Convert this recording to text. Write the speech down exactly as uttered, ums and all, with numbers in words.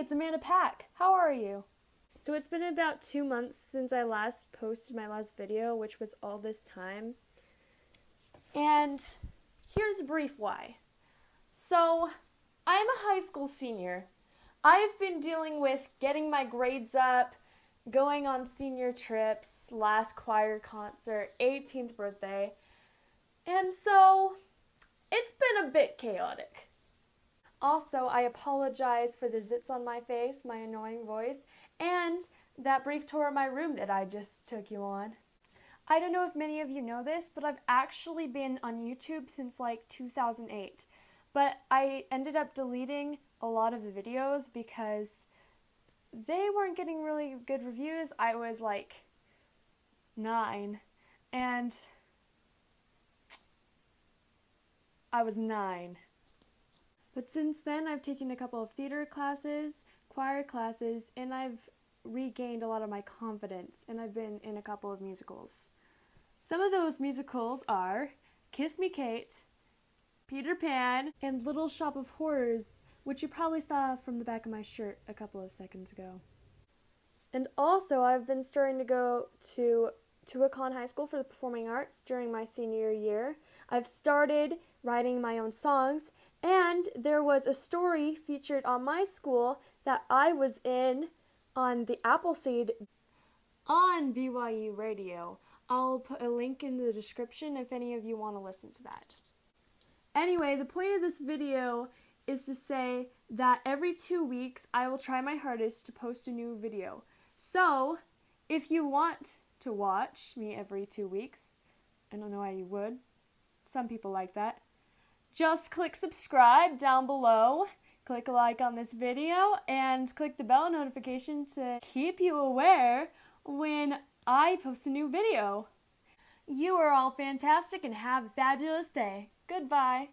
it's Amanda Pack. How are you? So it's been about two months since I last posted my last video, which was all this time. And here's a brief why. So, I'm a high school senior. I've been dealing with getting my grades up, going on senior trips, last choir concert, eighteenth birthday, and so it's been a bit chaotic. Also, I apologize for the zits on my face, my annoying voice, and that brief tour of my room that I just took you on. I don't know if many of you know this, but I've actually been on YouTube since like two thousand eight. But I ended up deleting a lot of the videos because they weren't getting really good reviews. I was like nine, and I was nine. But since then, I've taken a couple of theater classes, choir classes, and I've regained a lot of my confidence, and I've been in a couple of musicals. Some of those musicals are Kiss Me Kate, Peter Pan, and Little Shop of Horrors, which you probably saw from the back of my shirt a couple of seconds ago. And also, I've been starting to go to Tuacahn High School for the Performing Arts during my senior year. I've started writing my own songs, and there was a story featured on my school that I was in on the Appleseed on B Y U Radio. I'll put a link in the description if any of you want to listen to that. Anyway, the point of this video is to say that every two weeks I will try my hardest to post a new video. So, if you want to watch me every two weeks, I don't know why you would, some people like that, just click subscribe down below, click a like on this video, and click the bell notification to keep you aware when I post a new video. You are all fantastic and have a fabulous day. Goodbye.